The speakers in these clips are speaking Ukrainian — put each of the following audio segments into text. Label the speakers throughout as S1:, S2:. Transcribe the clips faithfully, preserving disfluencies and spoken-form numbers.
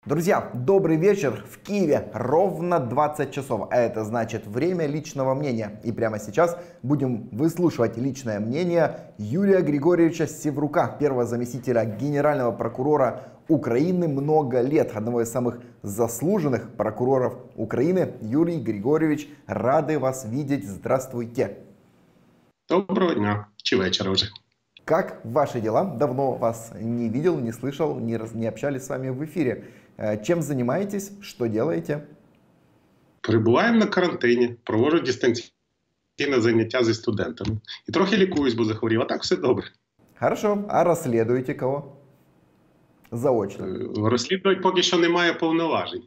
S1: Друзья, добрый вечер. В Киеве ровно двадцать часов, а это значит время личного мнения. И прямо сейчас будем выслушивать личное мнение Юрия Григорьевича Севрука, первого заместителя генерального прокурора Украины много лет, одного из самых заслуженных прокуроров Украины. Юрий Григорьевич, рады вас видеть. Здравствуйте.
S2: Доброго дня, чи вечера уже.
S1: Как ваши дела? Давно вас не видел, не слышал, не, раз, не общались с вами в эфире. Чем занимаетесь? Что делаете?
S2: Перебуваємо на карантині, проводжу дистанційне заняття зі студентами. І трохи лікуюсь, бо захворів, а так все добре.
S1: Хорошо. А расследуете кого? Заочно.
S2: Розслідувати поки що немає повноважень.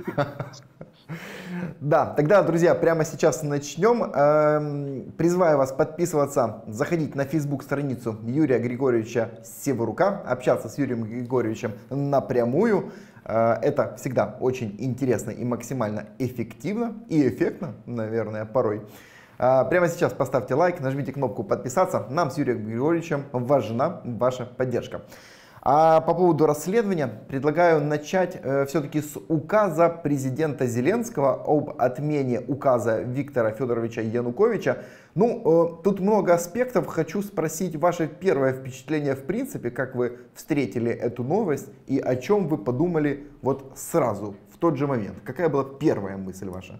S1: Да, тогда, друзья, прямо сейчас начнем. Эм, призываю вас подписываться, заходить на Facebook-страницу Юрия Григорьевича Севрука, общаться с Юрием Григорьевичем напрямую. Э, это всегда очень интересно и максимально эффективно и эффектно, наверное, порой. Э, прямо сейчас поставьте лайк, нажмите кнопку подписаться. Нам с Юрием Григорьевичем важна ваша поддержка. А по поводу расследования предлагаю начать э, все-таки с указа президента Зеленского об отмене указа Виктора Федоровича Януковича. Ну, э, тут много аспектов. Хочу спросить ваше первое впечатление в принципе, как вы встретили эту новость и о чем вы подумали вот сразу, в тот же момент. Какая была первая мысль ваша?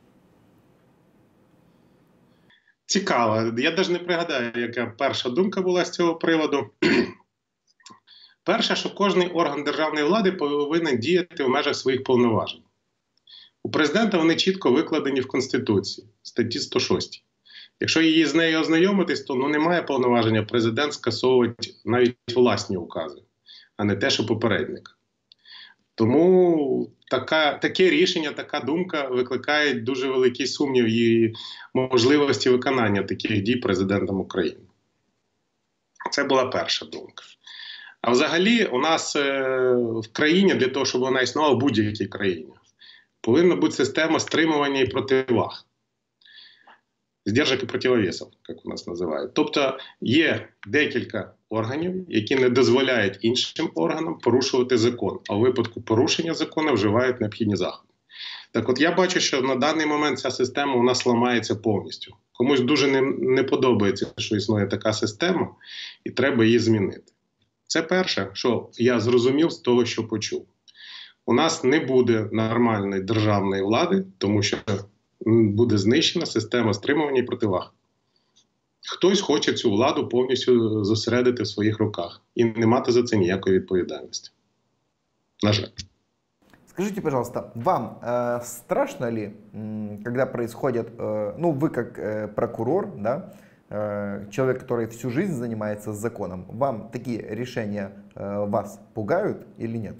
S2: Цікаво. Я навіть не пригадаю, яка перша думка була з цього приводу. Перше, що кожен орган державної влади повинен діяти в межах своїх повноважень. У президента вони чітко викладені в Конституції, статті сто шість. Якщо її з нею ознайомитись, то ну, немає повноваження президент скасовувати навіть власні укази, а не те, що попередник. Тому така, таке рішення, така думка викликає дуже великий сумнів і можливості виконання таких дій президентом України. Це була перша думка. А взагалі у нас е, в країні, для того, щоб вона існувала в будь-якій країні, повинна бути система стримування і противаг. Здержок і противовесів, як у нас називають. Тобто є декілька органів, які не дозволяють іншим органам порушувати закон, а у випадку порушення закону вживають необхідні заходи. Так от я бачу, що на даний момент ця система у нас ламається повністю. Комусь дуже не, не подобається, що існує така система, і треба її змінити. Це перше, що я зрозумів з того, що почув. У нас не буде нормальної державної влади, тому що буде знищена система стримування і противаг. Хтось хоче цю владу повністю зосередити в своїх руках і не мати за це ніякої відповідальності. На жаль.
S1: Скажите, пожалуйста, вам э, страшно ли, э, когда происходит, э, ну вы как э, прокурор, да, человек, который всю жизнь занимается законом, вам такие решения э, вас пугают или нет?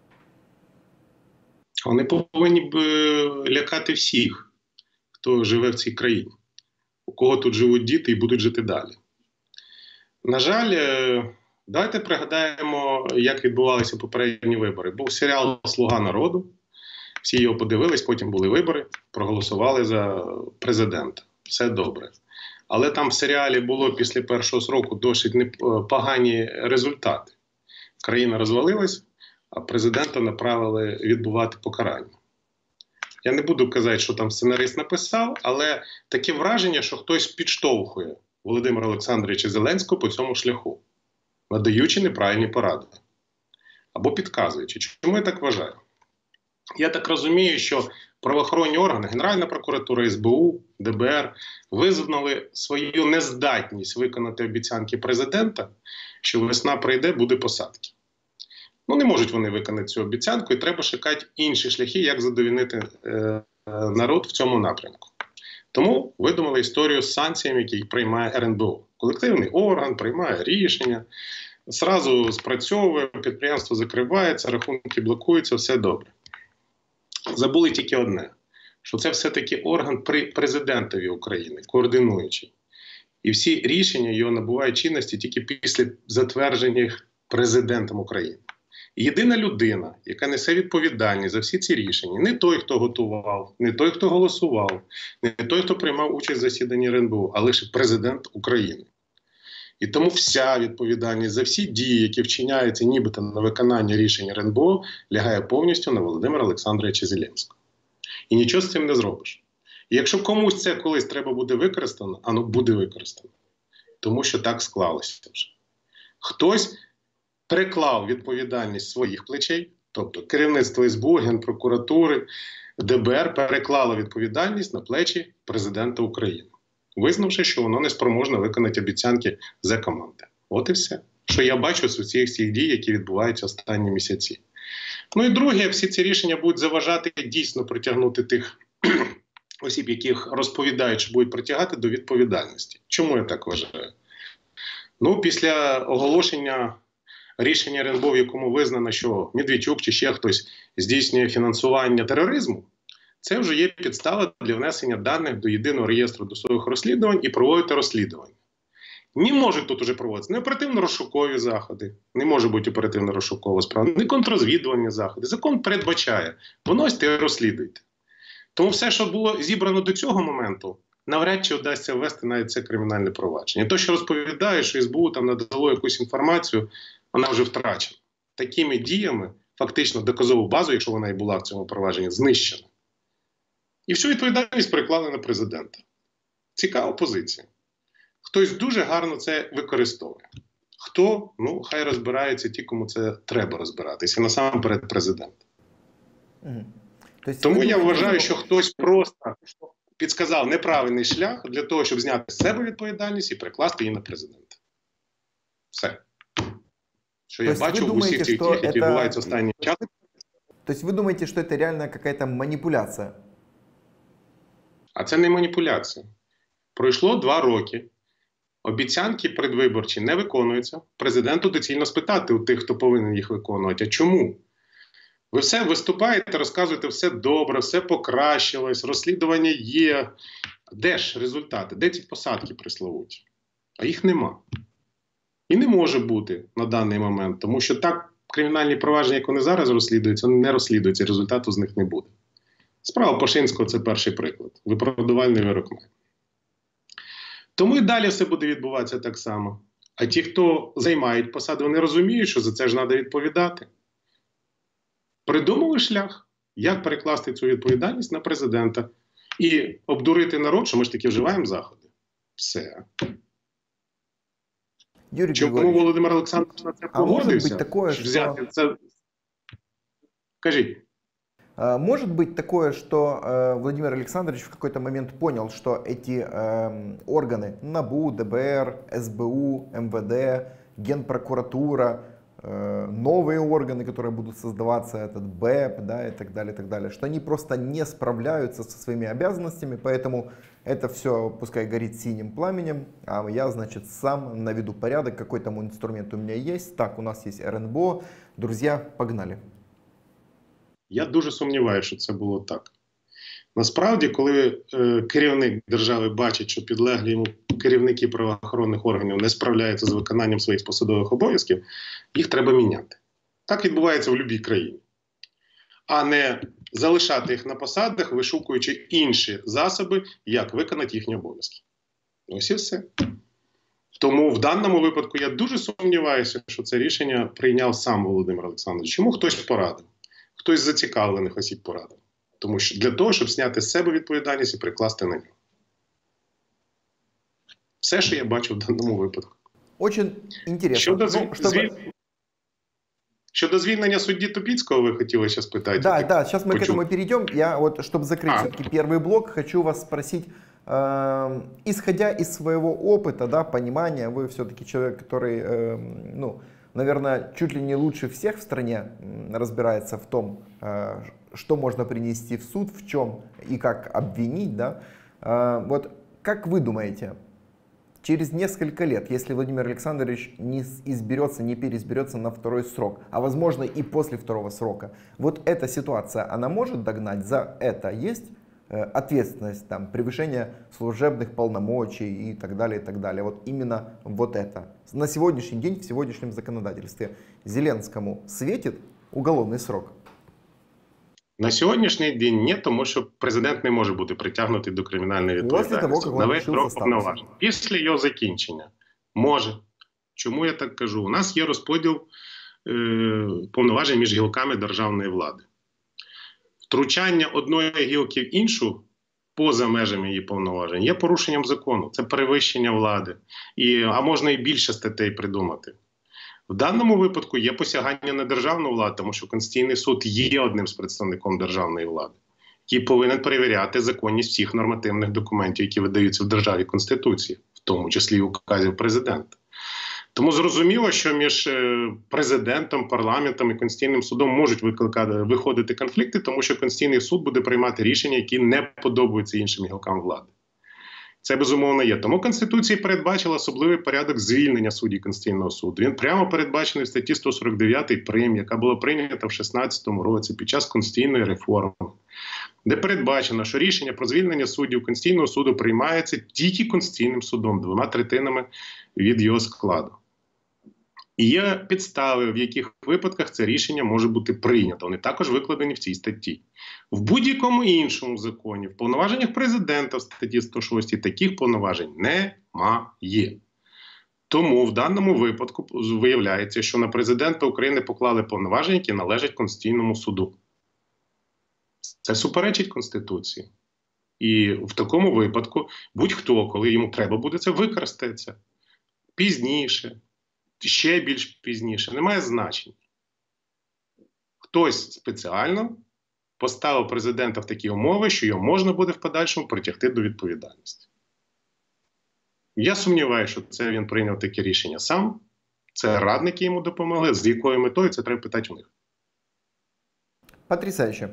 S2: Вони повинні б лякати всіх, хто живе в цій країні, у кого тут живуть діти і будуть жити далі. На жаль, давайте пригадаємо, як відбувалися попередні вибори. Був серіал «Слуга народу», всі його подивились, потім були вибори, проголосували за президента. Все добре. Але там в серіалі було після першого сроку досить погані результати. Країна розвалилась, а президента направили відбувати покарання. Я не буду казати, що там сценарист написав, але таке враження, що хтось підштовхує Володимира Олександровича Зеленського по цьому шляху, надаючи неправильні поради. Або підказуючи. Чому я так вважаю? Я так розумію, що правоохоронні органи, Генеральна прокуратура, ес бе у, де бе ер, визнали свою нездатність виконати обіцянки президента, що весна прийде, буде посадки. Ну, не можуть вони виконати цю обіцянку, і треба шукати інші шляхи, як задовольнити е, народ в цьому напрямку. Тому видумали історію з санкціями, які приймає ер ен бе о. Колективний орган приймає рішення, зразу спрацьовує, підприємство закривається, рахунки блокуються, все добре. Забули тільки одне, що це все-таки орган при президентові України, координуючий. І всі рішення його набувають чинності тільки після затвердження їх президентом України. І єдина людина, яка несе відповідальність за всі ці рішення, не той, хто готував, не той, хто голосував, не той, хто приймав участь в засіданні ер ен бе о, а лише президент України. І тому вся відповідальність за всі дії, які вчиняються нібито на виконання рішень ер ен бе о, лягає повністю на Володимира Олександровича Зеленського. І нічого з цим не зробиш. І якщо комусь це колись треба буде використано, воно буде використано. Тому що так склалося вже. Хтось переклав відповідальність своїх плечей, тобто керівництво ес бе у, Генпрокуратури, де бе ер переклало відповідальність на плечі президента України, визнавши, що воно не спроможне виконати обіцянки Зе-команди. От і все. Що я бачу з усіх цих дій, які відбуваються останні місяці. Ну і друге, всі ці рішення будуть заважати дійсно притягнути тих осіб, яких розповідають, що будуть притягати до відповідальності. Чому я так вважаю? Ну, після оголошення рішення ер ен бе о, в якому визнано, що Медведчук чи ще хтось здійснює фінансування тероризму, це вже є підстава для внесення даних до єдиного реєстру досудових розслідувань і проводити розслідування. Не можуть тут уже проводитися не оперативно-розшукові заходи, не може бути оперативно-розшукова справа, не контррозвідувальні заходи. Закон передбачає, виносьте і розслідуйте. Тому все, що було зібрано до цього моменту, навряд чи вдасться ввести навіть це кримінальне провадження. То, що розповідає, що ес бе у там надало якусь інформацію, вона вже втрачена. Такими діями фактично доказову базу, якщо вона і була в цьому провадженні, знищена. І всю відповідальність переклали на президента. Цікава позиція. Хтось дуже гарно це використовує. Хто? Ну, хай розбираються ті, кому це треба розбиратися. Насамперед президент.
S1: Угу. Тобто,
S2: Тому я
S1: думаєте,
S2: вважаю, що хтось просто підсказав неправильний шлях для того, щоб зняти з себе відповідальність і перекласти її на президента. Все. Що я бачу в усіх цих діях, які відбуваються останнім часом.
S1: Тобто ви думаєте, що це реально якась маніпуляція?
S2: А це не маніпуляція. Пройшло два роки. Обіцянки передвиборчі не виконуються. Президенту доцільно спитати у тих, хто повинен їх виконувати. А чому? Ви все виступаєте, розказуєте, все добре, все покращилось, розслідування є. Де ж результати? Де ці посадки присловуті? А їх нема. І не може бути на даний момент, тому що так кримінальні провадження, як вони зараз розслідуються, не розслідуються, результату з них не буде. Справа Пашинського – це перший приклад. Виправдувальний вирок має. Тому і далі все буде відбуватися так само. А ті, хто займають посади, вони розуміють, що за це ж треба відповідати. Придумали шлях, як перекласти цю відповідальність на президента і обдурити народ, що ми ж таки вживаємо заходи. Все.
S1: Юрій
S2: Чому Володимир Олександрович на це погодився?
S1: А такое,
S2: взяти
S1: що...
S2: це... Кажіть.
S1: Может быть такое, что э, Владимир Александрович в какой-то момент понял, что эти э, органы НАБУ, дэ бэ эр, эс бэ у, эм вэ дэ, Генпрокуратура, э, новые органы, которые будут создаваться, этот бэ е пэ, да, и так далее, и так далее, что они просто не справляются со своими обязанностями, поэтому это все пускай горит синим пламенем, а я, значит, сам наведу порядок, какой там инструмент у меня есть, так, у нас есть эр ен бе о, друзья, погнали.
S2: Я дуже сумніваюся, що це було так. Насправді, коли е, керівник держави бачить, що підлеглі йому керівники правоохоронних органів не справляються з виконанням своїх посадових обов'язків, їх треба міняти. Так відбувається в будь-якій країні. А не залишати їх на посадах, вишукуючи інші засоби, як виконати їхні обов'язки. Ось і все. Тому в даному випадку я дуже сумніваюся, що це рішення прийняв сам Володимир Олександрович. Чому хтось порадив? Хтось з зацікавлених осіб порадив. Тому що для того, щоб зняти з себе відповідальність і прикласти на нього. Все, що я бачу в даному випадку.
S1: Очень интересно.
S2: Щодо, звіль...
S1: ну, чтобы...
S2: звіль... Щодо звільнення судді Тупіцького, ви хотіли ще спитати?
S1: Да, да, сейчас мы
S2: почув.
S1: к этому перейдем. Я вот, чтобы закрыть
S2: а.
S1: все-таки первый блок, хочу вас спросить, э, исходя из своего опыта, да, понимания, вы все-таки человек, который, э, ну, наверное, чуть ли не лучше всех в стране разбирается в том, что можно принести в суд, в чем и как обвинить, да. Вот как вы думаете, через несколько лет, если Владимир Александрович не изберется, не переизберется на второй срок, а возможно и после второго срока, вот эта ситуация, она может догнать? За это есть ответственность, там, превышение служебных полномочий и так далее, и так далее. Вот именно вот это. На сегодняшний день в сегодняшнем законодательстве Зеленскому светит уголовний срок?
S2: На сьогоднішній день ні, тому що президент не може бути притягнутий до кримінальної відповідальності. На весь срок повноважень. Після його закінчення Може. Чому я так кажу? У нас є розподіл е, повноважень між гілками державної влади. Втручання одної гілки в іншу поза межами її повноважень є порушенням закону. Це перевищення влади. І, а можна і більше статей придумати. В даному випадку є посягання на державну владу, тому що Конституційний суд є одним з представником державної влади, який повинен перевіряти законність всіх нормативних документів, які видаються в державі Конституції, в тому числі і указів президента. Тому зрозуміло, що між президентом, парламентом і Конституційним судом можуть викликати, виходити конфлікти, тому що Конституційний суд буде приймати рішення, які не подобаються іншим гілкам влади. Це безумовно є. Тому Конституція передбачила особливий порядок звільнення суддів Конституційного суду. Він прямо передбачений в статті сто сорок дев'ять Прим, яка була прийнята в шістнадцятому році під час конституційної реформи, де передбачено, що рішення про звільнення суддів Конституційного суду приймається тільки Конституційним судом, двома третинами від його складу. І є підстави, в яких випадках це рішення може бути прийнято. Вони також викладені в цій статті. В будь-якому іншому законі, в повноваженнях президента в статті сто шість таких повноважень немає. Тому в даному випадку виявляється, що на президента України поклали повноваження, які належать Конституційному суду. Це суперечить Конституції. І в такому випадку будь-хто, коли йому треба буде, це використає це пізніше, ще більш пізніше, немає значення. Хтось спеціально поставив президента в такі умови, що його можна буде в подальшому притягти до відповідальності. Я сумніваюся, що це він прийняв таке рішення сам. Це радники йому допомогли. З якою метою, це треба питати у них.
S1: Потрясающе.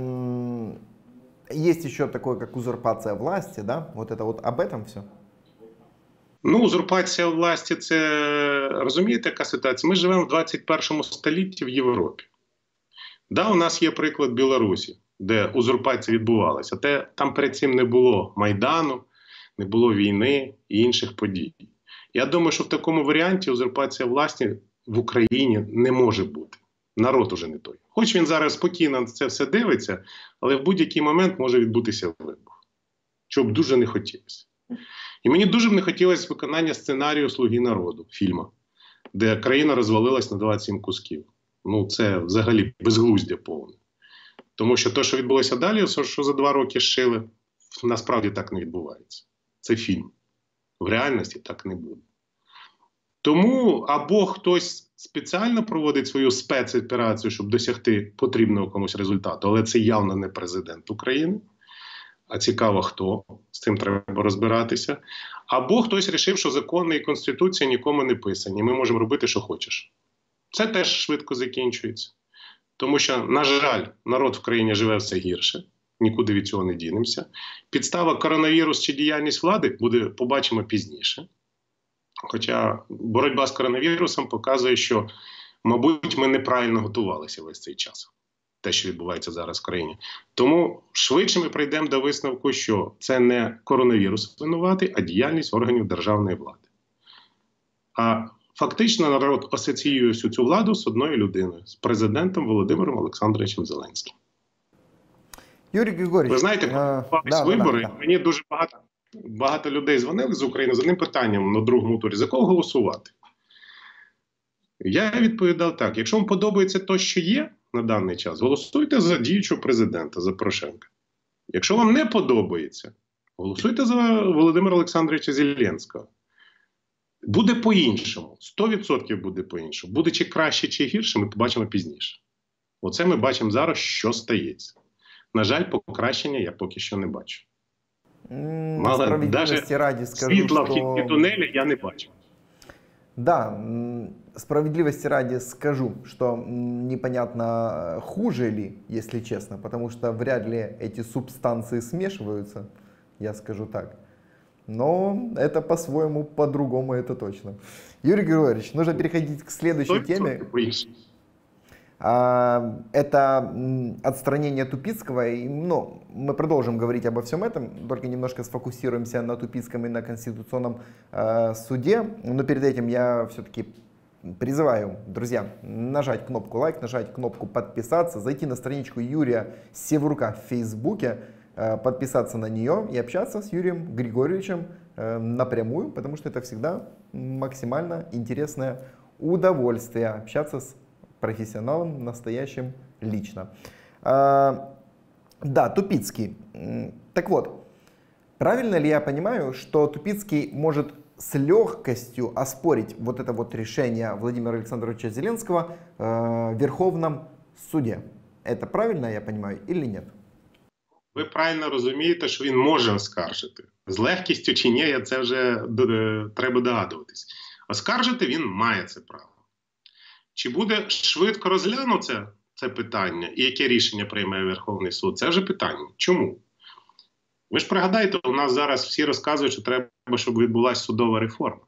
S1: Есть еще такое, как узурпация власти, да? Вот это вот об этом все?
S2: Ну, узурпація власті – це, розумієте, яка ситуація? Ми живемо в двадцять першому столітті в Європі. Да, у нас є приклад Білорусі, де узурпація відбувалася. Те, там перед цим не було Майдану, не було війни і інших подій. Я думаю, що в такому варіанті узурпація власті в Україні не може бути. Народ уже не той. Хоч він зараз спокійно на це все дивиться, але в будь-який момент може відбутися вибух. Чого б дуже не хотілося. І мені дуже б не хотілося виконання сценарію «Слуги народу» фільму, де країна розвалилась на двадцять сім кусків. Ну, це взагалі безглуздя повне. Тому що те, що відбулося далі, що за два роки шили, насправді так не відбувається. Це фільм. В реальності так не буде. Тому або хтось спеціально проводить свою спецоперацію, щоб досягти потрібного комусь результату, але це явно не президент України. А цікаво, хто, з цим треба розбиратися. Або хтось вирішив, що закони і Конституція нікому не писані, ми можемо робити, що хочеш. Це теж швидко закінчується. Тому що, на жаль, народ в країні живе все гірше, нікуди від цього не дінемося. Підстава коронавірус чи діяльність влади буде, побачимо пізніше. Хоча боротьба з коронавірусом показує, що, мабуть, ми неправильно готувалися весь цей час. Те, що відбувається зараз в країні. Тому швидше ми прийдемо до висновку, що це не коронавірус винуватий, а діяльність органів державної влади. А фактично народ асоціює всю цю владу з одною людиною, з президентом Володимиром Олександровичем Зеленським.
S1: Юрій Григорійович,
S2: ви знаєте, коли відбувались вибори, да, да, да. мені дуже багато, багато людей дзвонили з України з одним питанням на другому турі, за кого голосувати? Я відповідав так: якщо вам подобається те, що є на даний час, голосуйте за діючого президента, за Порошенка. Якщо вам не подобається, голосуйте за Володимира Олександровича Зеленського. Буде по-іншому. сто відсотків буде по-іншому. Буде чи краще, чи гірше, ми побачимо пізніше. Оце ми бачимо зараз, що стається. На жаль, покращення я поки що не бачу.
S1: Mm, Але навіть раді скажу,
S2: світла
S1: що...
S2: в кінці тунелі я не бачу.
S1: Да, справедливости ради скажу, что непонятно, хуже ли, если честно, потому что вряд ли эти субстанции смешиваются, я скажу так. Но это по-своему, по-другому, это точно. Юрий Григорьевич, нужно переходить к следующей теме. Это отстранение Тупицкого. И, ну, мы продолжим говорить обо всем этом, только немножко сфокусируемся на Тупицком и на Конституционном э, суде. Но перед этим я все-таки призываю, друзья, нажать кнопку лайк, нажать кнопку подписаться, зайти на страничку Юрия Северука в Фейсбуке, э, подписаться на нее и общаться с Юрием Григорьевичем э, напрямую, потому что это всегда максимально интересное удовольствие общаться с профессионалом, настоящим лично. А, да, Тупицкий. Так вот, правильно ли я понимаю, что Тупицкий может с легкостью оспорить вот это вот решение Владимира Александровича Зеленского э, в Верховном суде? Это правильно я понимаю или нет?
S2: Ви правильно розумієте, що він може оскаржити. З легкістю чи ні, це вже треба догадуватись. Оскаржити він має це право. Чи буде швидко розглянуться це питання і яке рішення прийме Верховний суд, це вже питання. Чому? Ви ж пригадайте, у нас зараз всі розказують, що треба, щоб відбулася судова реформа.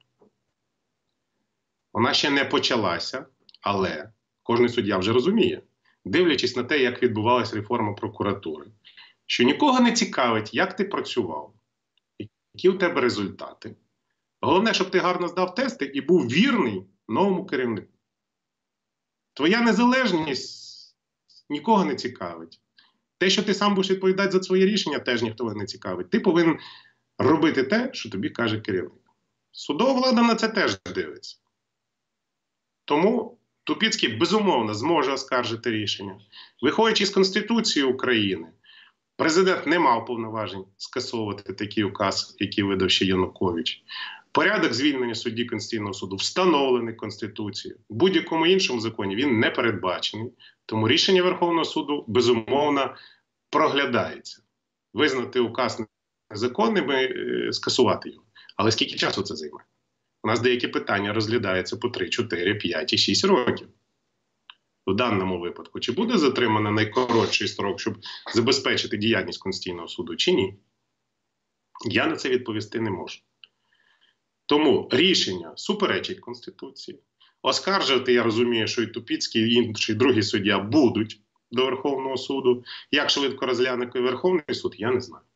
S2: Вона ще не почалася, але кожен суддя вже розуміє, дивлячись на те, як відбувалася реформа прокуратури, що нікого не цікавить, як ти працював, які у тебе результати. Головне, щоб ти гарно здав тести і був вірний новому керівнику. Твоя незалежність нікого не цікавить. Те, що ти сам будеш відповідати за своє рішення, теж ніхто не цікавить. Ти повинен робити те, що тобі каже керівник. Судова влада на це теж дивиться. Тому Тупицький, безумовно, зможе оскаржити рішення. Виходячи з Конституції України, президент не мав повноважень скасовувати такий указ, який видав ще Янукович. Порядок звільнення судді Конституційного суду встановлений Конституцією. В будь-якому іншому законі він не передбачений. Тому рішення Верховного суду, безумовно, проглядається. Визнати указ незаконним і скасувати його. Але скільки часу це займе? У нас деякі питання розглядаються по три, чотири, п'ять і шість років. В даному випадку, чи буде затримано найкоротший строк, щоб забезпечити діяльність Конституційного суду, чи ні? Я на це відповісти не можу. Тому рішення суперечить Конституції. Оскаржувати, я розумію, що і Тупицький, і інший, другий суддя будуть до Верховного суду. Як швидко розгляне Верховний суд, я не знаю.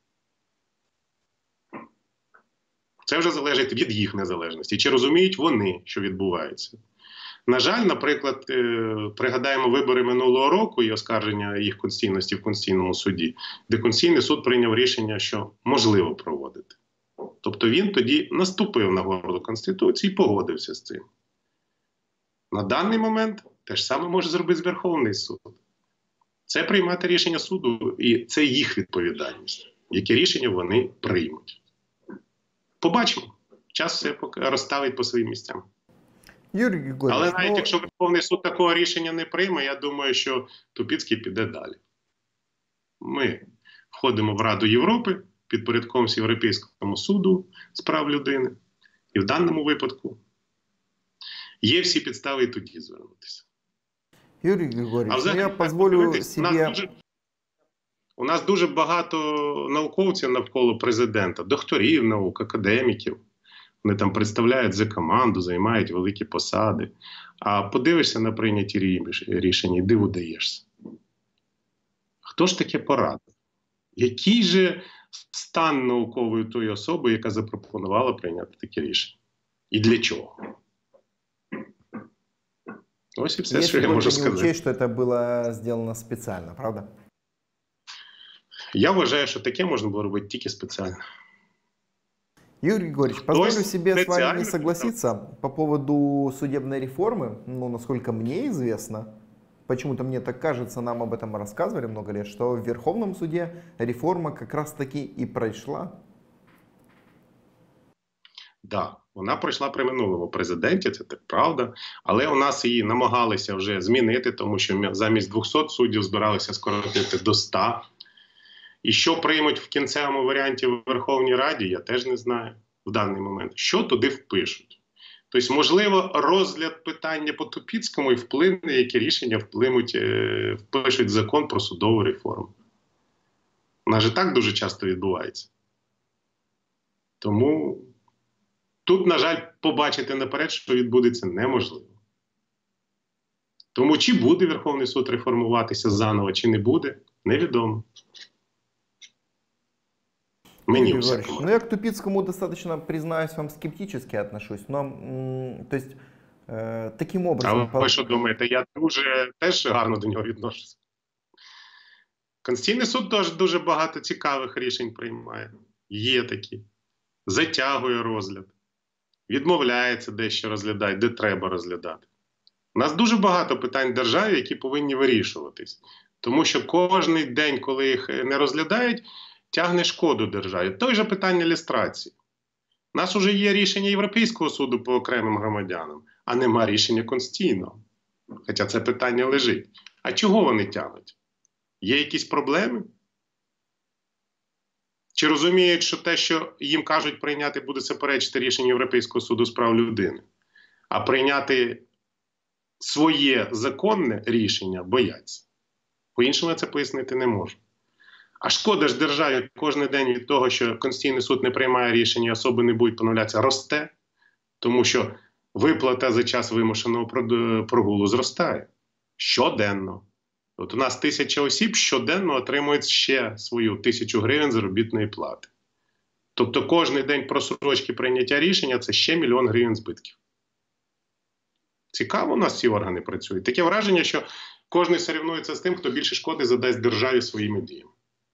S2: Це вже залежить від їх незалежності. Чи розуміють вони, що відбувається? На жаль, наприклад, пригадаємо вибори минулого року і оскарження їх конституційності в Конституційному суді, де Конституційний суд прийняв рішення, що можливо проводити. Тобто він тоді наступив на горло Конституції і погодився з цим. На даний момент те ж саме може зробити Верховний суд. Це приймати рішення суду, і це їх відповідальність, які рішення вони приймуть. Побачимо. Час все розставить по своїм місцям.
S1: Юрій Григорійович,
S2: але навіть
S1: ну...
S2: якщо Верховний суд такого рішення не прийме, я думаю, що Тупицький піде далі. Ми входимо в Раду Європи, підпорядковуємося Європейському суду з прав людини. І в даному випадку є всі підстави і тоді звернутися.
S1: Юрій Григорійович,
S2: а взагалі,
S1: я дозволю собі...
S2: У нас, дуже, у нас дуже багато науковців навколо президента, докторів наук, академіків. Вони там представляють за команду, займають великі посади. А подивишся на прийняті рішення і диву даєшся. Хто ж таке порадив? Який же стан наукової тої особи, яка запропонувала прийняти таке рішення? І для чого? Ось і все, що я можу сказати.
S1: Учесть, що це було зроблено спеціально, правда?
S2: Я вважаю, що таке можна було робити тільки спеціально.
S1: Юрий Григорьевич, позволю себе с вами не согласиться по поводу судебной реформы. Ну, насколько мне известно, почему-то мне так кажется, нам об этом рассказывали много лет, что в Верховном суде реформа как раз-таки и пройшла.
S2: Да, вона пройшла при минулому президенті, це так правда. Але у нас її намагалися вже змінити, тому що замість двохсот суддів збиралися скоротити до ста. І що приймуть в кінцевому варіанті в Верховній Раді, я теж не знаю в даний момент. Що туди впишуть? Тобто, можливо, розгляд питання по Тупицькому і вплине, які рішення вплинуть, е, впишуть закон про судову реформу. Вона ж і так дуже часто відбувається. Тому тут, на жаль, побачити наперед, що відбудеться, неможливо. Тому чи буде Верховний суд реформуватися заново, чи не буде, невідомо. Мені
S1: ну, я к Тупицкому достаточно, признаюсь вам, скептически отношусь. Но, то есть, э, таким образом...
S2: А ви що думаєте? Я дуже теж гарно до нього відношуся. Конституційний суд теж дуже багато цікавих рішень приймає. Є такі. Затягує розгляд. відмовляється дещо розглядати, де треба розглядати. У нас дуже багато питань в державі, які повинні вирішуватись. Тому що кожен день, коли їх не розглядають, тягне шкоду державі. Той же питання люстрації. У нас вже є рішення Європейського суду по окремим громадянам, а нема рішення Конституційного. Хоча це питання лежить. А чого вони тягнуть? Є якісь проблеми? Чи розуміють, що те, що їм кажуть прийняти, буде суперечити рішенню Європейського суду з прав людини? А прийняти своє законне рішення бояться. По-іншому я це пояснити не можу. А шкода ж державі кожен день від того, що Конституційний суд не приймає рішення, особи не будуть поновлятися, росте. Тому що виплата за час вимушеного прогулу зростає. Щоденно. От у нас тисяча осіб щоденно отримують ще свою тисячу гривень заробітної плати. Тобто кожен день просрочки прийняття рішення – це ще мільйон гривень збитків. Цікаво у нас ці органи працюють. Таке враження, що кожен соревнується з тим, хто більше шкоди задасть державі своїми діями.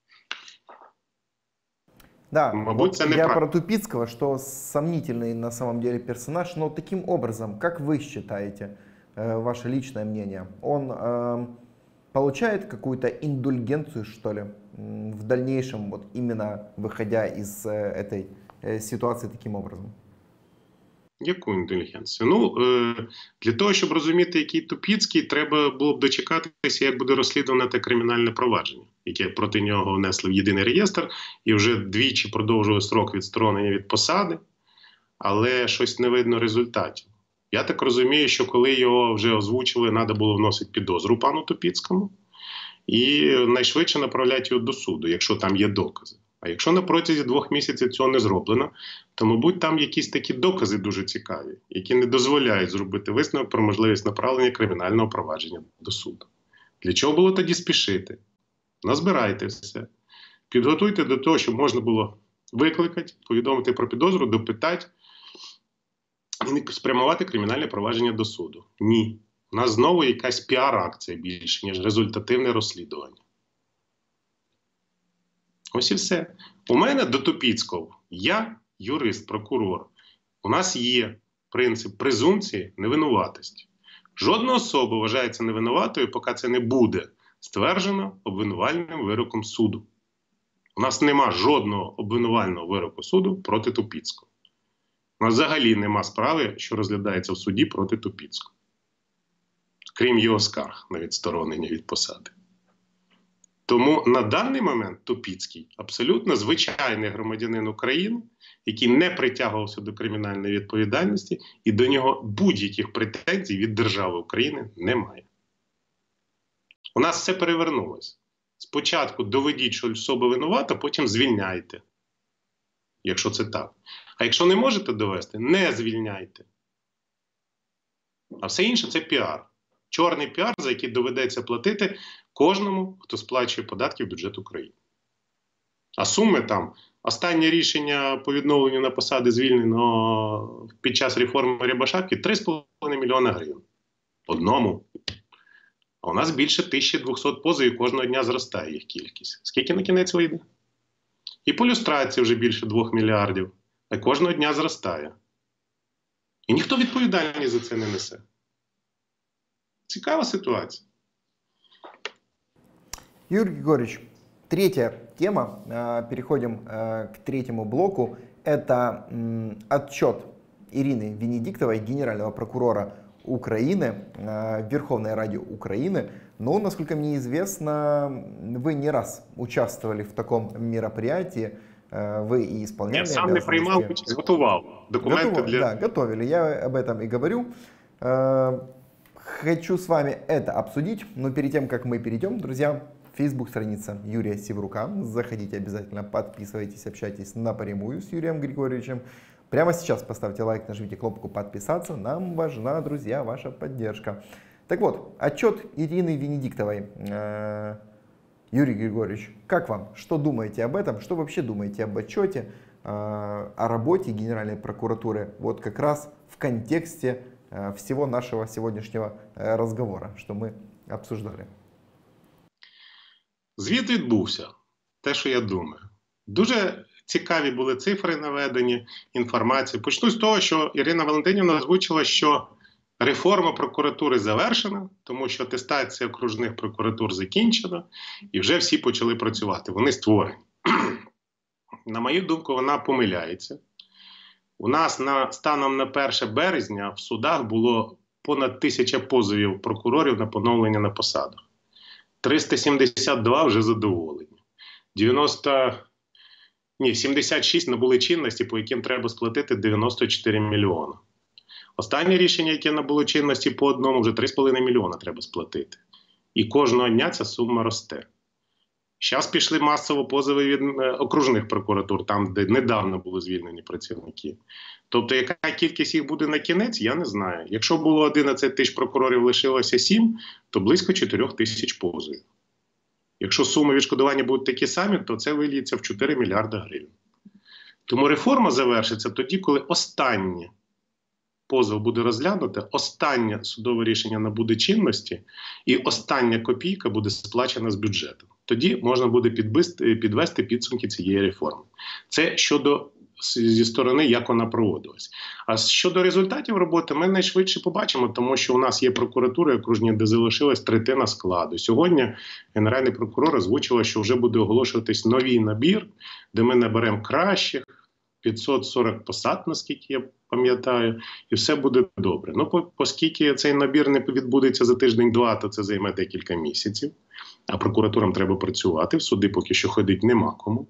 S1: Да, вот я про Тупицкого, что сомнительный на самом деле персонаж, но таким образом, как вы считаете, э, ваше личное мнение, он э, получает какую-то индульгенцию, что ли, в дальнейшем, вот именно выходя из э, этой э, ситуации таким образом?
S2: Яку інтелігенцію? Ну, е, для того, щоб розуміти, який Тупіцький, треба було б дочекатися, як буде розслідуване те кримінальне провадження, яке проти нього внесли в єдиний реєстр, і вже двічі продовжували строк відсторонення від посади, але щось не видно результатів. Я так розумію, що коли його вже озвучили, треба було вносити підозру пану Тупіцькому і найшвидше направляти його до суду, якщо там є докази. А якщо на протязі двох місяців цього не зроблено, то, мабуть, там якісь такі докази дуже цікаві, які не дозволяють зробити висновок про можливість направлення кримінального провадження до суду. Для чого було тоді спішити? Назбирайте все. Підготуйте до того, щоб можна було викликати, повідомити про підозру, допитати і спрямувати кримінальне провадження до суду. Ні. У нас знову якась піар-акція більше, ніж результативне розслідування. Ось і все. У мене до Тупіцького, я юрист, прокурор. У нас є принцип презумпції невинуватості. Жодна особа вважається невинуватою, поки це не буде стверджено обвинувальним вироком суду. У нас нема жодного обвинувального вироку суду проти Тупіцького. У нас взагалі нема справи, що розглядається в суді проти Тупіцького. Крім його скарг на відсторонення від посади. Тому на даний момент Тупіцький абсолютно звичайний громадянин України, який не притягувався до кримінальної відповідальності, і до нього будь-яких претензій від держави України немає. У нас все перевернулося. Спочатку доведіть, що особа винувата, потім звільняйте. Якщо це так. А якщо не можете довести, не звільняйте. А все інше – це піар. Чорний піар, за який доведеться платити кожному, хто сплачує податки в бюджет України. А суми там, останнє рішення по відновленню на посади звільнено під час реформи Рябошапки – три з половиною мільйона гривень. Одному. А у нас більше тисячі двохсот позовів, кожного дня зростає їх кількість. Скільки на кінець вийде? І по люстрації вже більше двох мільярдів, а кожного дня зростає. І ніхто відповідальність за це не несе. Цікава ситуация.
S1: Юрий Григорьевич, третья тема, переходим к третьему блоку, это отчет Ирины Венедиктовой, генерального прокурора Украины, в Верховной Раде Украины. Но, насколько мне известно, вы не раз участвовали в таком мероприятии, вы и исполняли.
S2: Я сам не принимал участь, готовал документы
S1: Готов,
S2: для...
S1: Да, готовили, я об этом и говорю. Хочу с вами это обсудить, но перед тем, как мы перейдем, друзья, Facebook-страница Юрия Севрука. Заходите обязательно, подписывайтесь, общайтесь напрямую с Юрием Григорьевичем. Прямо сейчас поставьте лайк, нажмите кнопку подписаться. Нам важна, друзья, ваша поддержка. Так вот, отчет Ирины Венедиктовой. Юрий Григорьевич, как вам? Что думаете об этом? Что вообще думаете об отчете, о работе Генеральной прокуратуры? Вот как раз в контексте всего нашего сегодняшнего разговора, что мы обсуждали.
S2: Звіт відбувся. Те, що я думаю. Дуже цікаві були цифри наведені, інформація. Почну з того, що Ірина Валентинівна озвучила, що реформа прокуратури завершена, тому що атестація окружних прокуратур закінчена, і вже всі почали працювати. Вони створені. На мою думку, вона помиляється. У нас на, станом на перше березня в судах було понад тисяча позовів прокурорів на поновлення на посадах. триста сімдесят два вже задоволені. дев'яносто, ні, сімдесят шість набули чинності, по яким треба сплатити дев'яносто чотири мільйони. Останнє рішення, яке набуло чинності по одному, вже три з половиною мільйона треба сплатити. І кожного дня ця сума росте. Зараз пішли масово позови від окружних прокуратур, там, де недавно були звільнені працівники. Тобто, яка кількість їх буде на кінець, я не знаю. Якщо було одинадцять тисяч прокурорів, лишилося сім, то близько чотири тисяч позовів. Якщо суми відшкодування будуть такі самі, то це виліється в чотири мільярди гривень. Тому реформа завершиться тоді, коли останнє позов буде розглянуто, останнє судове рішення набуде чинності і остання копійка буде сплачена з бюджету. Тоді можна буде підвести, підвести підсумки цієї реформи. Це щодо зі сторони, як вона проводилась. А щодо результатів роботи, ми найшвидше побачимо, тому що у нас є прокуратури окружні, де залишилась третина складу. Сьогодні Генеральний прокурор озвучила, що вже буде оголошуватись новий набір, де ми наберемо кращих, п'ятсот сорок посад, наскільки я пам'ятаю, і все буде добре. Ну, оскільки цей набір не відбудеться за тиждень-два, то це займе декілька місяців, а прокуратурам треба працювати, в суди поки що ходить нема кому.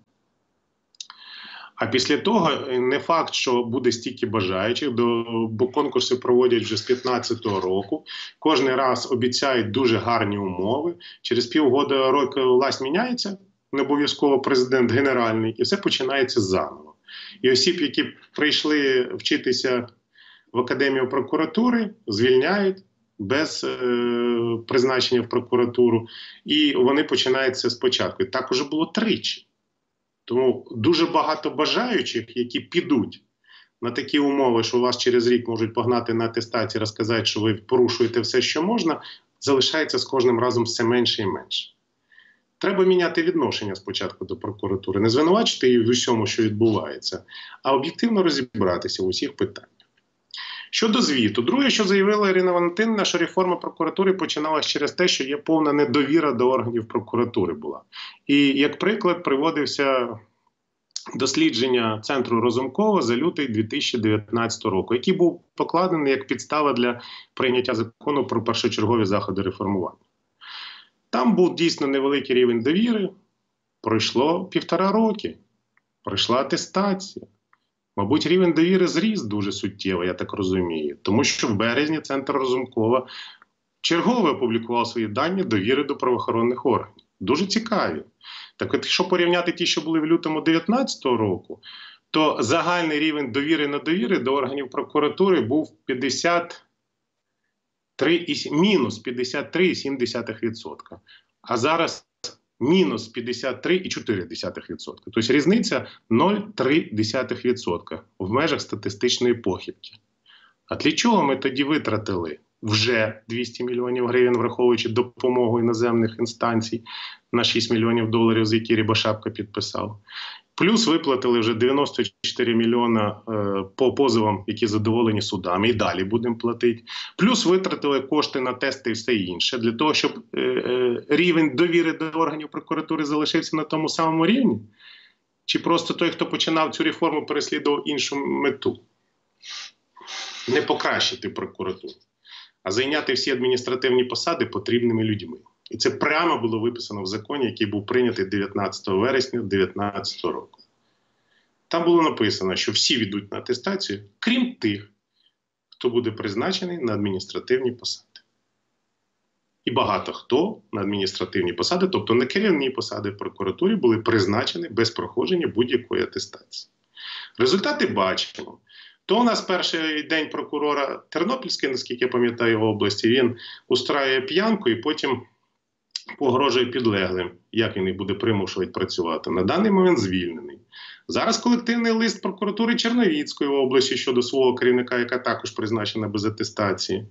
S2: А після того не факт, що буде стільки бажаючих, бо конкурси проводять вже з п'ятнадцятого року. Кожен раз обіцяють дуже гарні умови. Через півгода року власть міняється, не обов'язково президент генеральний, і все починається заново. І осіб, які прийшли вчитися в Академію прокуратури, звільняють без е, призначення в прокуратуру, і вони починаються спочатку. І так уже було тричі. Тому дуже багато бажаючих, які підуть на такі умови, що вас через рік можуть погнати на атестації, розказати, що ви порушуєте все, що можна, залишається з кожним разом все менше і менше. Треба міняти відношення спочатку до прокуратури, не звинувачити її в усьому, що відбувається, а об'єктивно розібратися в усіх питаннях. Щодо звіту. Друге, що заявила Ірина Валентинівна, що реформа прокуратури починалась через те, що є повна недовіра до органів прокуратури була. І як приклад приводився дослідження Центру Разумкова за лютий дві тисячі дев'ятнадцятого року, який був покладений як підстава для прийняття закону про першочергові заходи реформування. Там був дійсно невеликий рівень довіри, пройшло півтора роки, пройшла атестація. Мабуть, рівень довіри зріс дуже суттєво, я так розумію. Тому що в березні Центр Разумкова чергово опублікував свої дані довіри до правоохоронних органів. Дуже цікаві. Так от, якщо порівняти ті, що були в лютому дві тисячі дев'ятнадцятого року, то загальний рівень довіри на довіри до органів прокуратури був п'ятдесят три, мінус п'ятдесят три цілих сім десятих відсотка. А зараз мінус п'ятдесят три цілих чотири десятих відсотка. Тобто різниця нуль цілих три десятих відсотка в межах статистичної похибки. А для чого ми тоді витратили вже двісті мільйонів гривень, враховуючи допомогу іноземних інстанцій на шість мільйонів доларів, з які Рябошапка підписав? Плюс виплатили вже дев'яносто чотири мільйона е, по позовам, які задоволені судами, і далі будемо платити. Плюс витратили кошти на тести і все інше, для того, щоб е, е, рівень довіри до органів прокуратури залишився на тому самому рівні? Чи просто той, хто починав цю реформу, переслідував іншу мету? Не покращити прокуратуру, а зайняти всі адміністративні посади потрібними людьми. І це прямо було виписано в законі, який був прийнятий дев'ятнадцятого вересня дві тисячі дев'ятнадцятого року. Там було написано, що всі йдуть на атестацію, крім тих, хто буде призначений на адміністративні посади. І багато хто на адміністративні посади, тобто на керівні посади в прокуратурі, були призначені без проходження будь-якої атестації. Результати бачимо. То у нас перший день прокурора Тернопільської, наскільки я пам'ятаю, в області, він устраює п'янку і потім погрожує підлеглим, як він їх буде примушувати працювати. На даний момент звільнений. Зараз колективний лист прокуратури Черновіцької області щодо свого керівника, яка також призначена без атестації.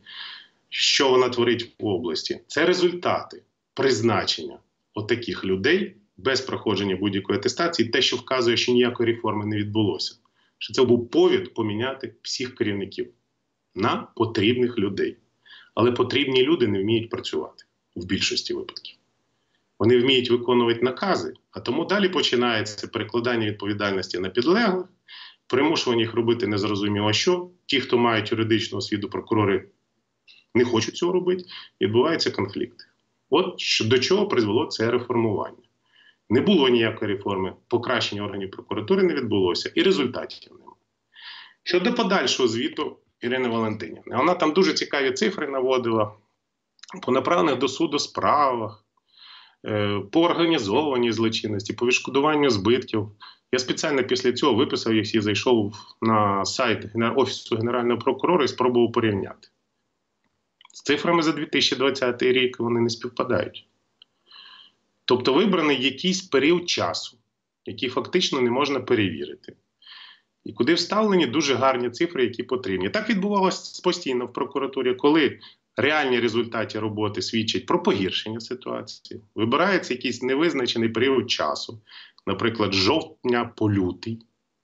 S2: Що вона творить в області? Це результати призначення отаких людей без проходження будь-якої атестації, те, що вказує, що ніякої реформи не відбулося. Що це був повід поміняти всіх керівників на потрібних людей. Але потрібні люди не вміють працювати в більшості випадків. Вони вміють виконувати накази, а тому далі починається перекладання відповідальності на підлеглих, примушування їх робити незрозуміло що. Ті, хто мають юридичну освіту, прокурори не хочуть цього робити, відбуваються конфлікти. От до чого призвело це реформування. Не було ніякої реформи, покращення органів прокуратури не відбулося і результатів немає. Щодо подальшого звіту Ірини Валентинівни, вона там дуже цікаві цифри наводила по направлених до суду справах, по організованій злочинності, по відшкодуванню збитків. Я спеціально після цього виписав їх всі, зайшов на сайт Офісу Генерального прокурора і спробував порівняти. З цифрами за дві тисячі двадцятий рік вони не співпадають. Тобто вибраний якийсь період часу, який фактично не можна перевірити. І куди вставлені дуже гарні цифри, які потрібні. Так відбувалося постійно в прокуратурі, коли реальні результати роботи свідчать про погіршення ситуації. Вибирається якийсь невизначений період часу, наприклад, з жовтня по лютий,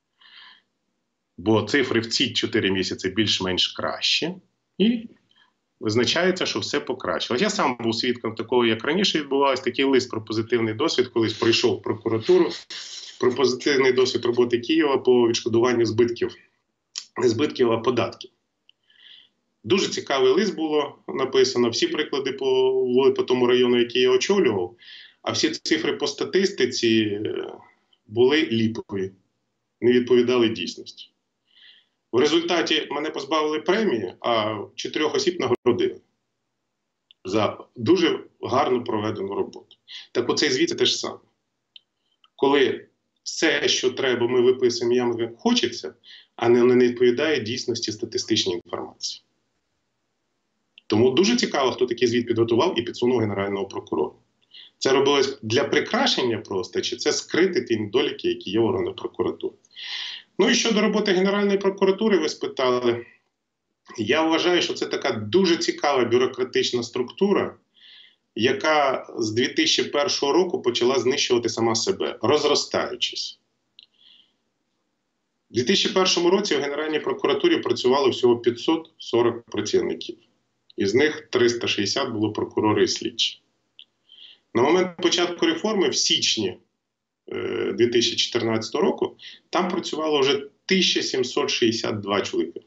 S2: бо цифри в ці чотири місяці більш-менш кращі, і визначається, що все покращилось. Я сам був свідком такого, як раніше відбувалось, такий лист про позитивний досвід, колись прийшов в прокуратуру, про позитивний досвід роботи Києва по відшкодуванню збитків, не збитків, а податків. Дуже цікавий лист було написано, всі приклади по, по тому району, який я очолював, а всі цифри по статистиці були ліпові, не відповідали дійсності. В результаті мене позбавили премії, а чотирьох осіб нагородили за дуже гарно проведену роботу. Так оцей звіт – це те ж саме. Коли все, що треба, ми виписуємо, як хочеться, а не, не відповідає дійсності статистичній інформації. Тому дуже цікаво, хто такий звіт підготував і підсунув Генерального прокурора. Це робилось для прикрашення просто, чи це скрити ті недоліки, які є в органах прокуратури. Ну і щодо роботи Генеральної прокуратури, ви спитали. Я вважаю, що це така дуже цікава бюрократична структура, яка з дві тисячі першого року почала знищувати сама себе, розростаючись. У дві тисячі першому році в Генеральній прокуратурі працювало всього п'ятсот сорок працівників. Із них триста шістдесят було прокурори і слідчі. На момент початку реформи в січні дві тисячі чотирнадцятого року там працювало вже тисяча сімсот шістдесят два чоловіка.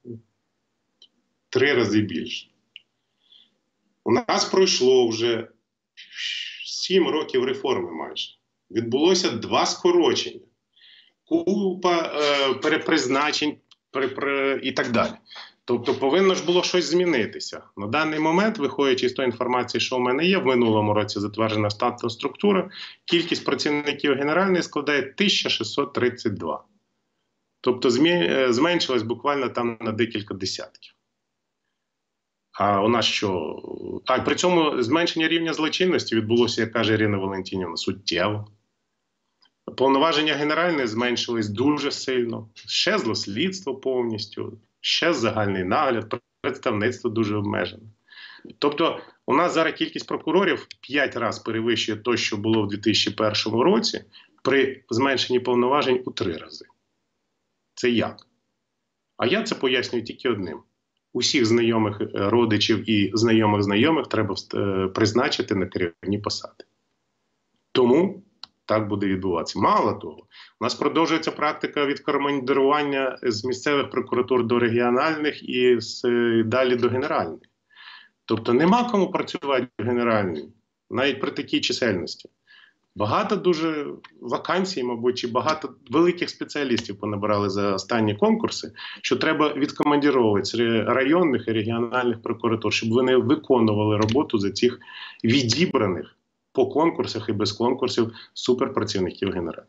S2: Три рази більше. У нас пройшло вже сім років реформи майже. Відбулося два скорочення. Купа е, перепризначень перепри... і так далі. Тобто повинно ж було щось змінитися. На даний момент, виходячи з тої інформації, що в мене є, в минулому році затверджена штатна структура, кількість працівників Генеральної складає тисяча шістсот тридцять два. Тобто зменшилась буквально там на декілька десятків. А у нас що? А при цьому зменшення рівня злочинності відбулося, як каже Ірина Валентинівна, суттєво. Повноваження Генеральної зменшились дуже сильно. Щезло слідство повністю, ще загальний нагляд, представництво дуже обмежене. Тобто у нас зараз кількість прокурорів п'ять разів перевищує те, що було в дві тисячі першому році, при зменшенні повноважень у три рази. Це як? А я це пояснюю тільки одним. Усіх знайомих родичів і знайомих знайомих треба призначити на керівні посади. Тому так буде відбуватися. Мало того, у нас продовжується практика відкомандирування з місцевих прокуратур до регіональних і з, далі до генеральних. Тобто нема кому працювати в генеральній, навіть при такій чисельності. Багато дуже вакансій, мабуть, чи багато великих спеціалістів понабирали за останні конкурси, що треба відкомандировувати з районних і регіональних прокуратур, щоб вони виконували роботу за цих відібраних по конкурсах і без конкурсів суперпрацівників Генеральної.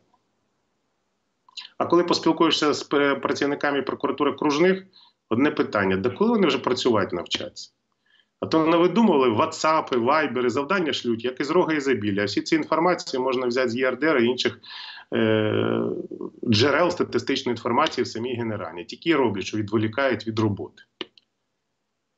S2: А коли поспілкуєшся з працівниками прокуратури окружних, одне питання: до коли вони вже працювати навчаться? А то навидумували ватсапи, вайбери, завдання шлють, як із рога ізобілля. Всі ці інформації можна взяти з ЄРДР і інших е джерел статистичної інформації в самій Генеральній. Тільки роблять, що відволікають від роботи.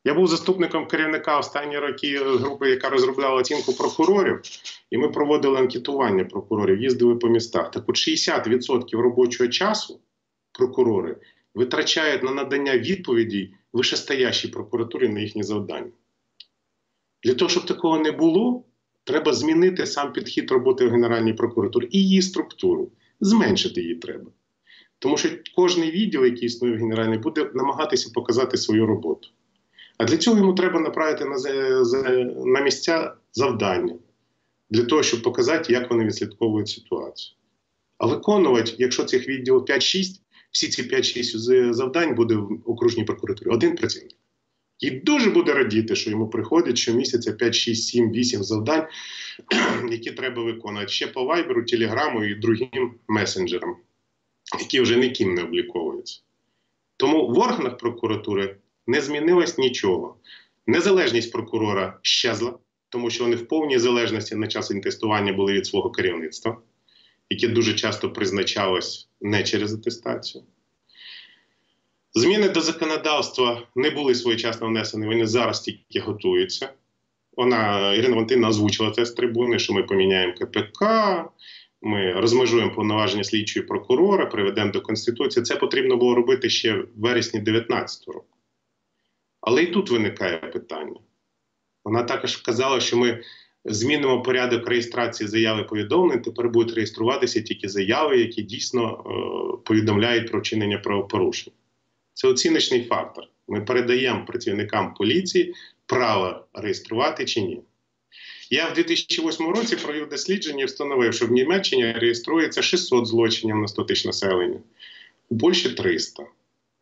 S2: Я був заступником керівника останні роки групи, яка розробляла оцінку прокурорів, і ми проводили анкетування прокурорів, їздили по містах. Так от шістдесят відсотків робочого часу прокурори витрачають на надання відповідей вищестоящій прокуратурі на їхні завдання. Для того, щоб такого не було, треба змінити сам підхід роботи в Генеральній прокуратурі і її структуру. Зменшити її треба. Тому що кожен відділ, який існує в Генеральній, буде намагатися показати свою роботу. А для цього йому треба направити на, на місця завдання, для того, щоб показати, як вони відслідковують ситуацію. А виконувати, якщо цих відділів п'ять-шість, всі ці п'ять-шість завдань буде в окружній прокуратурі один працівник. І дуже буде радіти, що йому приходить щомісяця п'ять, шість, сім, вісім завдань, які треба виконувати. Ще по Вайберу, Телеграму і другим месенджерам, які вже ніким не обліковуються. Тому в органах прокуратури не змінилось нічого. Незалежність прокурора щезла, тому що вони в повній залежності на час інтестування були від свого керівництва, яке дуже часто призначалось не через атестацію. Зміни до законодавства не були своєчасно внесені, вони зараз тільки готуються. Вона, Ірина Валентинівна озвучила це з трибуни, що ми поміняємо ка пе ка, ми розмежуємо повноваження слідчого прокурора, приведемо до Конституції. Це потрібно було робити ще в вересні дві тисячі дев'ятнадцятого року. Але і тут виникає питання. Вона також вказала, що ми змінимо порядок реєстрації заяви повідомлень, тепер будуть реєструватися тільки заяви, які дійсно е, повідомляють про вчинення правопорушень. Це оціночний фактор. Ми передаємо працівникам поліції право реєструвати чи ні. Я в дві тисячі восьмому році провів дослідження і встановив, що в Німеччині реєструється шістсот злочинів на сто тисяч населення, у Польщі триста, в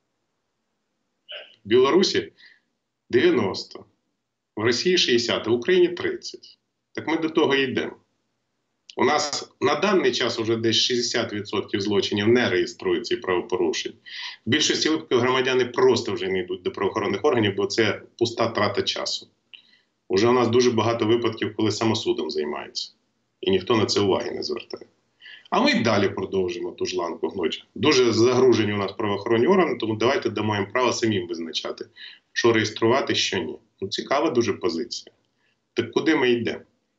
S2: Білорусі дев'яносто, в Росії шістдесят, а в Україні тридцять. Так ми до того йдемо. У нас на даний час вже десь шістдесят відсотків злочинів не реєструються і правопорушень. В більшості випадків громадяни просто вже не йдуть до правоохоронних органів, бо це пуста трата часу. Уже у нас дуже багато випадків, коли самосудом займаються. І ніхто на це уваги не звертає. А ми й далі продовжимо ту ж ланку гнути. Дуже загружені у нас правоохоронні органи, тому давайте дамо їм право самим визначати, що реєструвати, що ні. Ну, цікава дуже позиція. Так куди ми йдемо?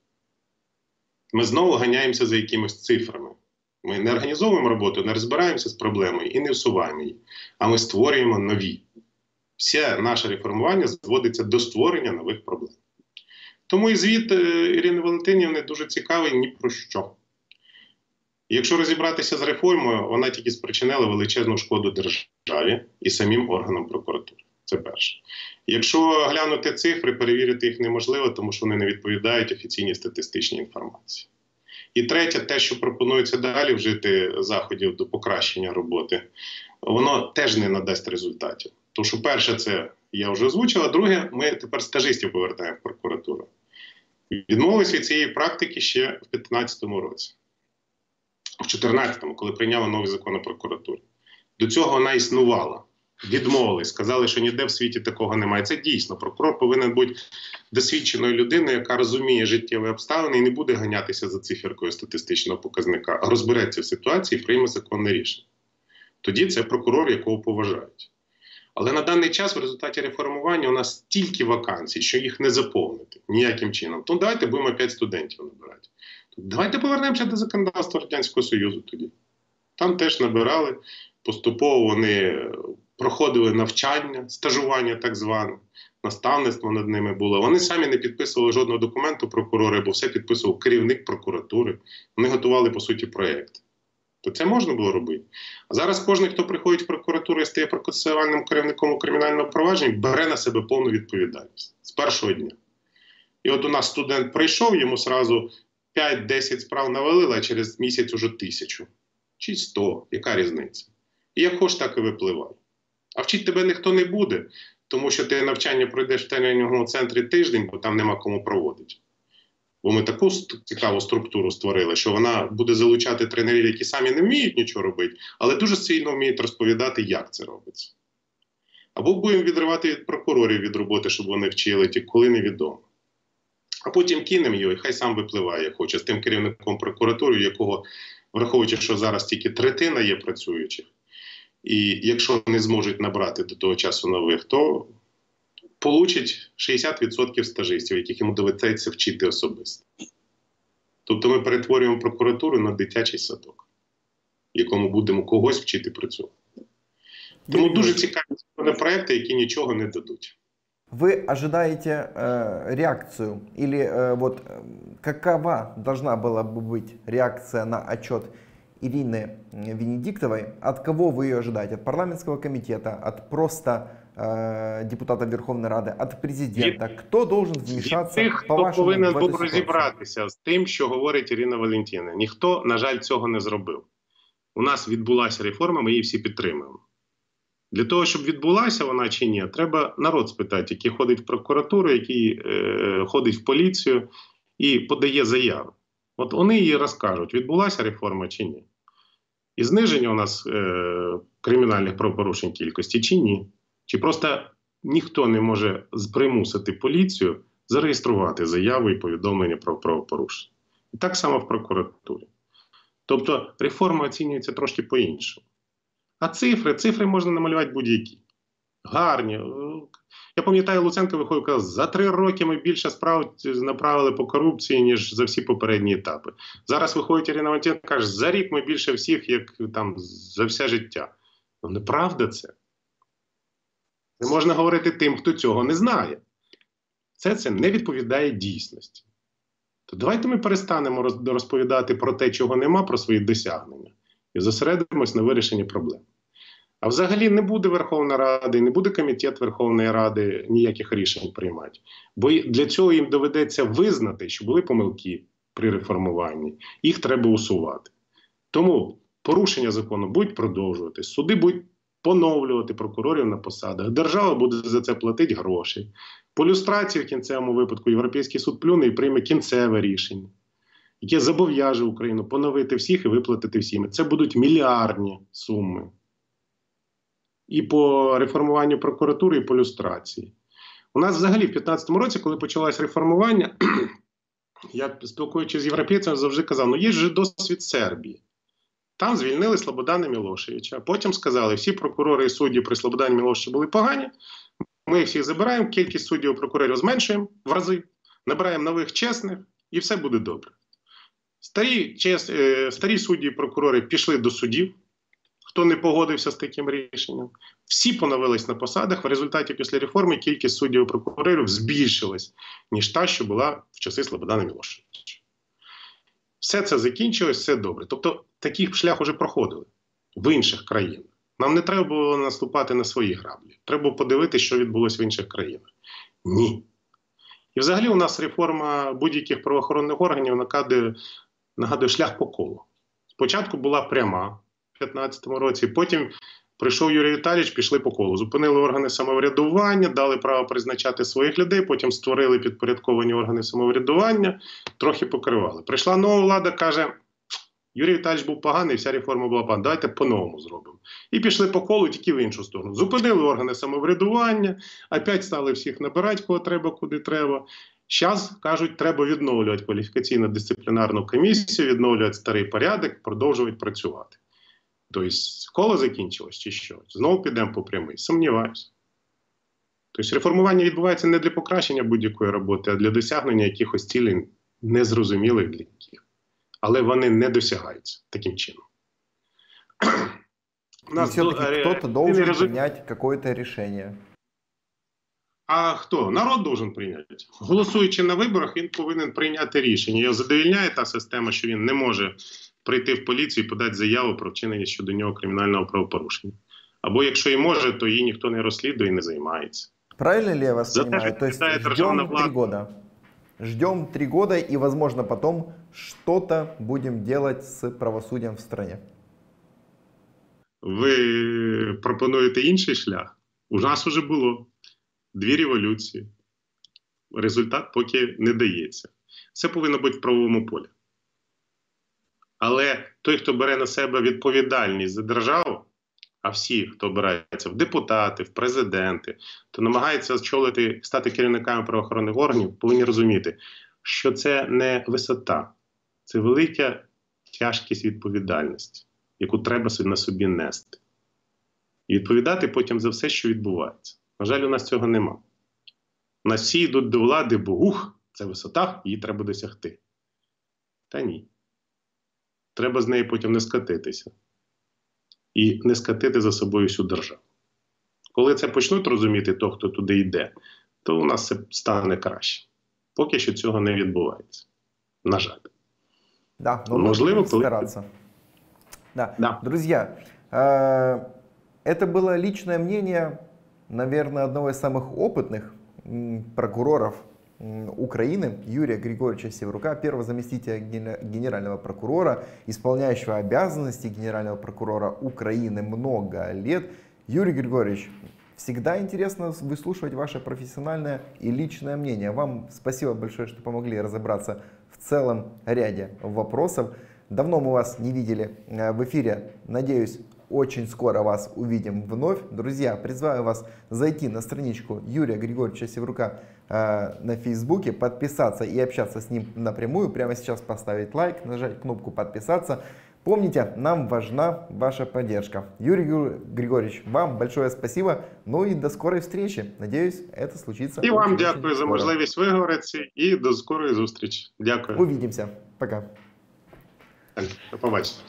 S2: Ми знову ганяємося за якимись цифрами. Ми не організовуємо роботу, не розбираємося з проблемою і не всуваємо її. А ми створюємо нові. Все наше реформування зводиться до створення нових проблем. Тому і звіт Ірини Валентинівни дуже цікавий ні про що. Якщо розібратися з реформою, вона тільки спричинила величезну шкоду державі і самим органам прокуратури. Це перше. Якщо глянути цифри, перевірити їх неможливо, тому що вони не відповідають офіційній статистичній інформації. І третє, те, що пропонується далі вжити заходів до покращення роботи, воно теж не надасть результатів. Тому що перше, це я вже озвучив, а друге, ми тепер стажистів повертаємо в прокуратуру. Відмовилися від цієї практики ще в дві тисячі п'ятнадцятому році. В дві тисячі чотирнадцятому, коли прийняли новий закон о прокуратурі. До цього вона існувала. Відмовились, сказали, що ніде в світі такого немає. Це дійсно. Прокурор повинен бути досвідченою людиною, яка розуміє життєві обставини і не буде ганятися за циферкою статистичного показника, а розбереться в ситуації і прийме законне рішення. Тоді це прокурор, якого поважають. Але на даний час в результаті реформування у нас стільки вакансій, що їх не заповнити ніяким чином. Тому давайте будемо п'ять студентів набирати. Давайте повернемося до законодавства Радянського Союзу тоді. Там теж набирали, поступово вони проходили навчання, стажування так зване, наставництво над ними було. Вони самі не підписували жодного документу прокурора, бо все підписував керівник прокуратури. Вони готували, по суті, проєкт. То це можна було робити. А зараз кожен, хто приходить в прокуратуру і стає процесуальним керівником у кримінальному провадженні, бере на себе повну відповідальність з першого дня. І от у нас студент прийшов, йому одразу п'ять-десять справ навалили, а через місяць уже тисячу. Чи сто, яка різниця? І як хоч, так і випливає. А вчити тебе ніхто не буде, тому що ти навчання пройдеш в тренінговому центрі тиждень, бо там нема кому проводити. Бо ми таку цікаву структуру створили, що вона буде залучати тренерів, які самі не вміють нічого робити, але дуже сильно вміють розповідати, як це робиться. Або будемо відривати від прокурорів від роботи, щоб вони вчили, ті, коли невідомо. А потім кинемо його, і хай сам випливає, як хоче, з тим керівником прокуратури, якого, враховуючи, що зараз тільки третина є працюючих, і якщо не зможуть набрати до того часу нових, то получить шістдесят відсотків стажистів, яких йому доведеться вчити особисто. Тобто ми перетворюємо прокуратуру на дитячий садок, в якому будемо когось вчити працювати. Тому дуже цікаві законопроекти, які нічого не дадуть.
S1: Вы ожидаете э, реакцию или э, вот э, какова должна была бы быть реакция на отчет Ирины Венедиктовой? От кого вы ее ожидаете? От парламентского комитета, от просто э, депутата Верховной Рады, от президента?
S2: Від,
S1: Кто должен вмешаться,
S2: від тих,
S1: по-вашему,
S2: хто повинен
S1: в эту
S2: був
S1: ситуацию?
S2: розібратися з тим, що говорить Ірина Валентинівна. Ніхто, на жаль, цього не зробив. У нас відбулася реформа, ми її всі підтримуємо. Для того, щоб відбулася вона чи ні, треба народ спитати, який ходить в прокуратуру, який е, ходить в поліцію і подає заяви. От вони їй розкажуть, відбулася реформа чи ні. І зниження у нас е, кримінальних правопорушень кількості чи ні. Чи просто ніхто не може примусити поліцію зареєструвати заяву і повідомлення про правопорушення. І так само в прокуратурі. Тобто реформа оцінюється трошки по-іншому. А цифри, цифри можна намалювати будь-які. Гарні. Я пам'ятаю, Луценко виходив і казав, за три роки ми більше справ направили по корупції, ніж за всі попередні етапи. Зараз виходить Ірина Валентинівна і каже, за рік ми більше всіх, як там за все життя. Ну, неправда це. Не можна говорити тим, хто цього не знає. Це, це не відповідає дійсності. То давайте ми перестанемо розповідати про те, чого нема, про свої досягнення. І зосередимось на вирішенні проблем. А взагалі не буде Верховна Рада, не буде комітет Верховної Ради ніяких рішень приймати. Бо для цього їм доведеться визнати, що були помилки при реформуванні. Їх треба усувати. Тому порушення закону будуть продовжуватись, суди будуть поновлювати прокурорів на посадах, держава буде за це платити гроші. По люстрації в кінцевому випадку Європейський суд плюне і прийме кінцеве рішення, яке зобов'яже Україну поновити всіх і виплатити всім. Це будуть мільярдні суми. І по реформуванню прокуратури, і по люстрації. У нас взагалі в дві тисячі п'ятнадцятому році, коли почалось реформування, я, спілкуючись з європейцями, завжди казав, ну є ж досвід Сербії. Там звільнили Слободана Мілошевича. Потім сказали, всі прокурори і судді при Слободані Мілошевичі були погані, ми їх всіх забираємо, кількість суддів і прокурорів зменшуємо в рази, набираємо нових чесних, і все буде добре. Старі, чес, е, старі судді і прокурори пішли до судів, хто не погодився з таким рішенням. Всі поновились на посадах, в результаті після реформи кількість суддів і прокурорів збільшилась, ніж та, що була в часи Слободана Мілошевича. Все це закінчилось, все добре. Тобто такий шлях уже проходили в інших країнах. Нам не треба було наступати на свої граблі. Треба було подивитися, що відбулося в інших країнах. Ні. І взагалі у нас реформа будь-яких правоохоронних органів нагадує, нагадує шлях по колу. Спочатку була пряма в дві тисячі п'ятнадцятому році, потім прийшов Юрій Віталійович, пішли по колу. Зупинили органи самоврядування, дали право призначати своїх людей, потім створили підпорядковані органи самоврядування, трохи покривали. Прийшла нова влада, каже, Юрій Віталійович був поганий, вся реформа була погана, давайте по-новому зробимо. І пішли по колу тільки в іншу сторону. Зупинили органи самоврядування, опять стали всіх набирати, кого треба, куди треба. Зараз, кажуть, треба відновлювати кваліфікаційно-дисциплінарну комісію, відновлювати старий порядок, продовжувати працювати. Тобто, коло закінчилось чи що? Знову підемо по прямій? Сумніваюся. Тобто, реформування відбувається не для покращення будь-якої роботи, а для досягнення якихось цілей незрозумілих для яких. Але вони не досягаються таким чином.
S1: У нас все-таки кто-то должен принять какое-то решение.
S2: А хто? Народ должен прийняти. Голосуючи на виборах, він повинен прийняти рішення. Його задовільняє та система, що він не може прийти в поліцію і подати заяву про вчинення щодо нього кримінального правопорушення. Або якщо і може, то її ніхто не розслідує і не займається.
S1: Правильно ли я вас понимаю? То есть ждем три года. Ждем три года и, возможно, потом что-то будем делать с правосудием в стране.
S2: Ви пропонуєте інший шлях? У нас вже було дві революції. Результат поки не дається. Все повинно бути в правовому полі. Але той, хто бере на себе відповідальність за державу, а всі, хто обирається в депутати, в президенти, то намагається очолити, стати керівниками правоохоронних органів, повинні розуміти, що це не висота, це велика тяжкість відповідальності, яку треба на собі нести. І відповідати потім за все, що відбувається. На жаль, у нас цього нема. У нас всі йдуть до влади, бо ух, це висота, її треба досягти. Та ні. Треба з неї потім не скатитися. І не скатити за собою всю державу. Коли це почнуть розуміти, то, хто туди йде, то у нас все стане краще. Поки що цього не відбувається. На жаль.
S1: Да, но
S2: Можливо,
S1: нужно
S2: коли...
S1: стараться. Да.
S2: Да.
S1: Друзья, э, это было личное мнение, наверное, одного из самых опытных м, прокуроров м, Украины, Юрия Григорьевича Северука, первого заместителя гене- генерального прокурора, исполняющего обязанности генерального прокурора Украины много лет. Юрий Григорьевич, всегда интересно выслушивать ваше профессиональное и личное мнение. Вам спасибо большое, что помогли разобраться в целом ряде вопросов. Давно мы вас не видели в эфире. Надеюсь, очень скоро вас увидим вновь. Друзья, призываю вас зайти на страничку Юрия Григорьевича Северука э, на Фейсбуке, подписаться и общаться с ним напрямую. Прямо сейчас поставить лайк, нажать кнопку «Подписаться». Помните, нам важна ваша поддержка. Юрий Григорьевич, вам большое спасибо. Ну и до скорой встречи. Надеюсь, это случится.
S2: І вам
S1: очень,
S2: дякую
S1: очень
S2: за
S1: скоро.
S2: можливість виговоритися і до скорої зустрічі. Дякую.
S1: Увидимся. Пока.
S2: Так, до побачення.